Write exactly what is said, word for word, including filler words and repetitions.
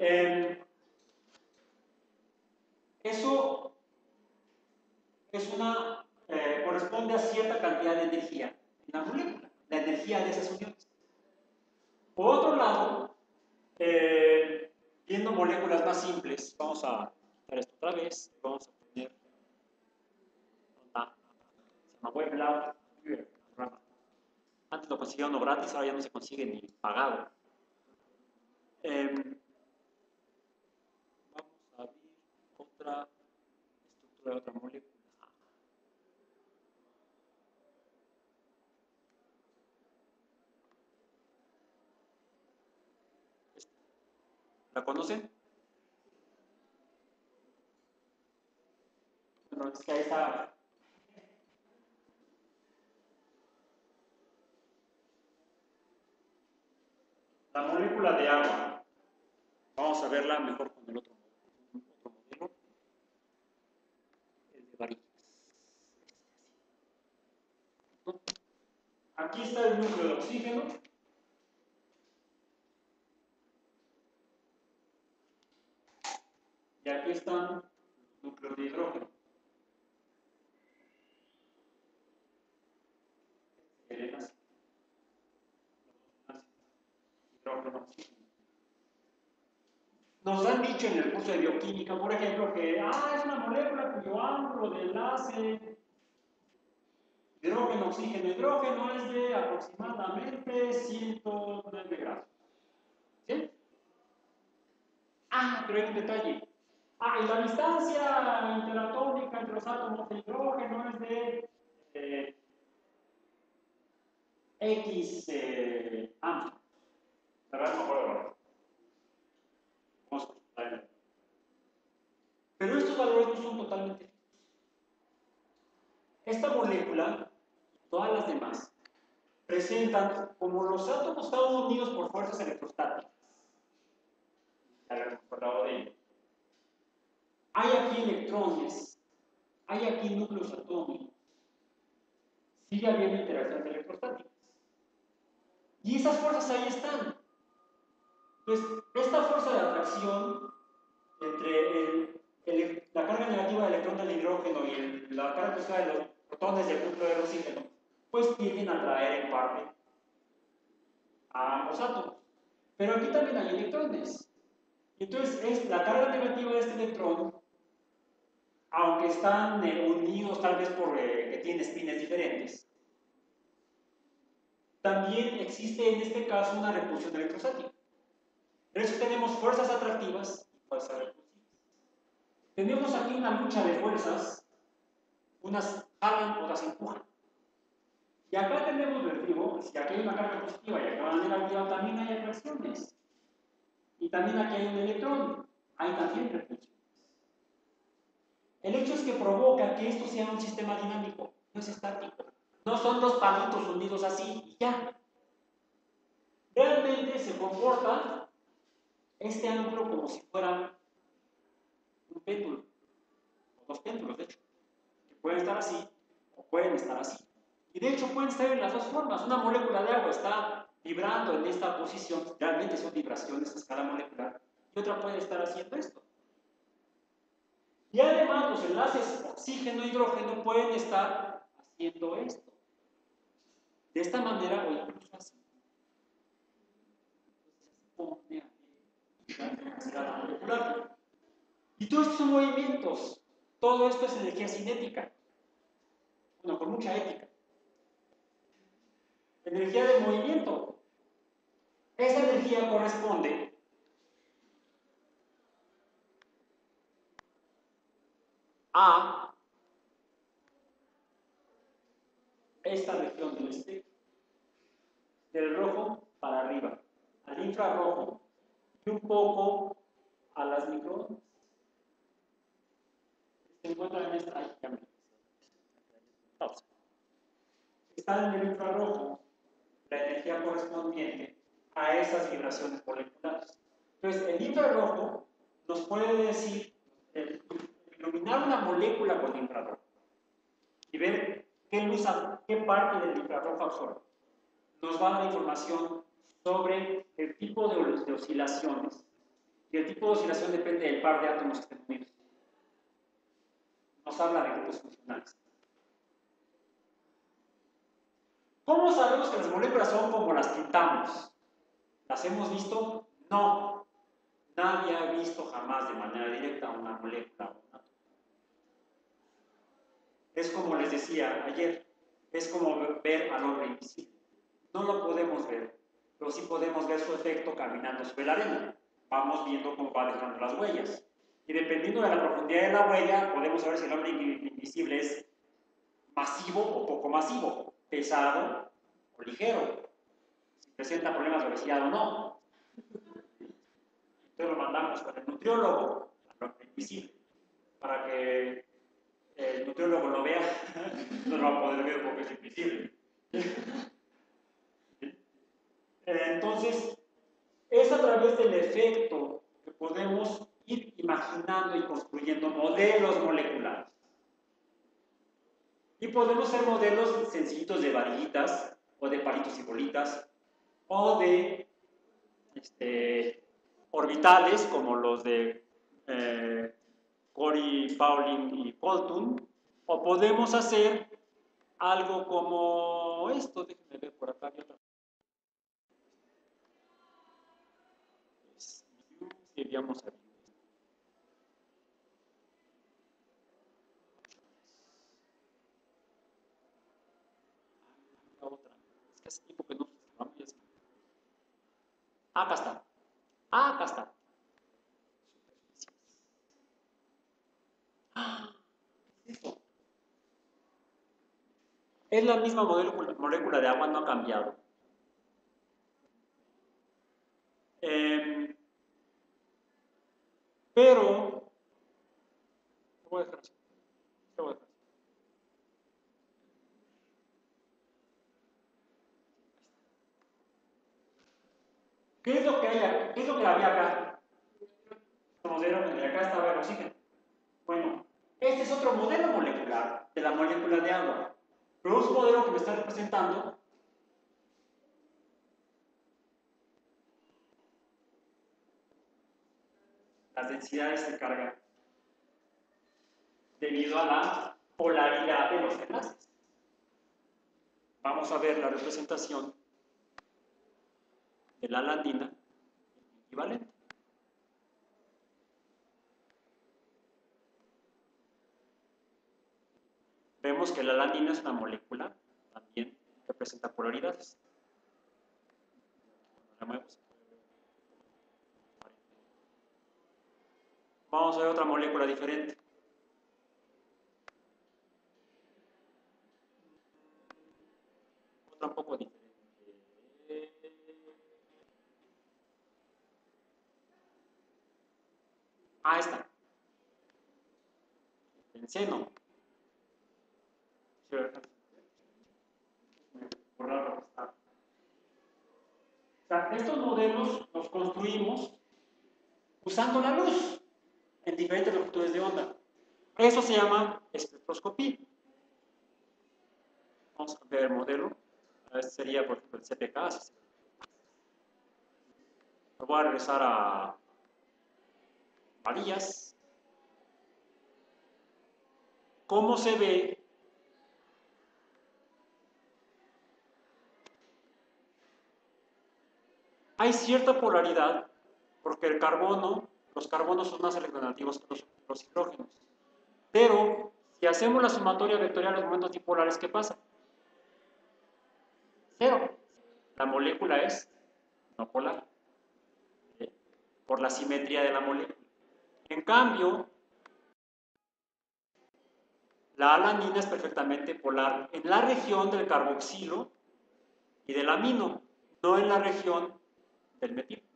Eh, eso es una, eh, corresponde a cierta cantidad de energía en la molécula, la energía de esas uniones. Por otro lado, eh, viendo moléculas más simples, vamos a quitar esto otra vez, vamos a poner, se llama WebLab, antes lo conseguía uno gratis, ahora ya no se consigue ni pagado. Eh, vamos a ver otra estructura de otra molécula. ¿La conocen? Bueno, es que ahí está. La molécula de agua. Vamos a verla mejor con el otro, otro modelo. El de varillas. Aquí está el núcleo de oxígeno. Y aquí están los núcleos de hidrógeno. Hidrógeno. Nos han dicho en el curso de bioquímica, por ejemplo, que ah, es una molécula cuyo ángulo de enlace hidrógeno, oxígeno, hidrógeno es de aproximadamente ciento nueve grados. ¿Sí? Ah, pero hay un detalle. Ah, y la distancia interatómica entre los átomos de hidrógeno es de eh, X eh, amplios. La verdad no me acuerdo. Vamos a consultar. Pero estos valores no son totalmente fijos. Esta molécula, todas las demás, presentan como los átomos están unidos por fuerzas electrostáticas. Ya habíamos hablado de ello. Hay aquí electrones, hay aquí núcleos atómicos, sigue habiendo interacciones electrostáticas. Y esas fuerzas ahí están. Entonces, esta fuerza de atracción entre el, el, la carga negativa del electrón del hidrógeno y el, la carga positiva de los protones del núcleo del oxígeno, pues tienden a atraer en parte a ambos átomos. Pero aquí también hay electrones. Entonces, es la carga negativa de este electrón, aunque están eh, unidos tal vez por eh, que tienen espines diferentes, también existe en este caso una repulsión electrostática. Por eso tenemos fuerzas atractivas y fuerzas repulsivas. Tenemos aquí una lucha de fuerzas, unas jalan, otras empujan. Y acá tenemos, les digo, si aquí hay una carga positiva y acá una negativa, también hay atracciones. Y también aquí hay un electrón, hay también repulsiones. El hecho es que provoca que esto sea un sistema dinámico, no es estático. No son dos palitos unidos así y ya. Realmente se comporta este ángulo como si fuera un péndulo, o dos péndulos, de hecho, que pueden estar así o pueden estar así. Y de hecho pueden estar en las dos formas. Una molécula de agua está vibrando en esta posición, realmente son vibraciones a escala molecular, y otra puede estar haciendo esto. Y además los enlaces oxígeno-hidrógeno pueden estar haciendo esto. De esta manera o incluso así. Molecular. Y todos estos son movimientos. Todo esto es energía cinética. Bueno, con mucha ética. Energía de movimiento. Esa energía corresponde a esta región del espectro. Del rojo para arriba, al infrarrojo y un poco a las microondas. Se encuentran en esta región. Está en el infrarrojo la energía correspondiente a esas vibraciones moleculares. Entonces, el infrarrojo nos puede decir, el, iluminar una molécula con infrarrojo y ver qué luz, qué parte del infrarrojo absorbe. Nos va a dar información sobre el tipo de, de oscilaciones Y el tipo de oscilación depende del par de átomos que estén unidos. Nos habla de grupos funcionales. ¿Cómo sabemos que las moléculas son como las pintamos? ¿Las hemos visto? No. Nadie ha visto jamás de manera directa una molécula o un átomo. Es como les decía ayer, es como ver al hombre invisible. No lo podemos ver, pero sí podemos ver su efecto caminando sobre la arena. Vamos viendo cómo va dejando las huellas. Y dependiendo de la profundidad de la huella, podemos saber si el hombre invisible es masivo o poco masivo, pesado o ligero, si presenta problemas de obesidad o no. Entonces lo mandamos con el nutriólogo al hombre invisible para que el nutriólogo lo vea, no lo va a poder ver porque es invisible. Entonces, es a través del efecto que podemos ir imaginando y construyendo modelos moleculares. Y podemos hacer modelos sencillitos de varillitas, o de palitos y bolitas, o de este, orbitales, como los de eh, Corey, Pauling y Colton, o podemos hacer algo como esto. Déjenme ver por acá, había otra. Si habíamos abierto. La otra. Es que hace tiempo que no se acá está. Acá está. ¿Qué es esto? Es la misma molécula de agua, no ha cambiado. Eh, pero, lo voy a dejar así. Lo voy a dejar así. ¿Qué es lo que hay? ¿Qué es lo que había acá? Modelo, de acá estaba el oxígeno. Bueno, este es otro modelo molecular de la molécula de agua. Pero es un modelo que me está representando las densidades de carga debido a la polaridad de los enlaces. Vamos a ver la representación de la alanina equivalente. Vemos que la alanina es una molécula también que presenta polaridades. Vamos a ver otra molécula diferente. Otra un poco diferente. Ah, esta. Benceno. Por raro que está. O sea, estos modelos los construimos usando la luz en diferentes longitudes de onda. Eso se llama espectroscopía. Vamos a ver el modelo. Este sería, por ejemplo, el C P K. Me voy a regresar a varillas. ¿Cómo se ve? Hay cierta polaridad porque el carbono, los carbonos son más electronegativos que los, los hidrógenos. Pero si hacemos la sumatoria vectorial de los momentos dipolares, ¿qué pasa? Cero. La molécula es no polar, ¿eh? Por la simetría de la molécula. En cambio, la alanina es perfectamente polar en la región del carboxilo y del amino, no en la región del metilo.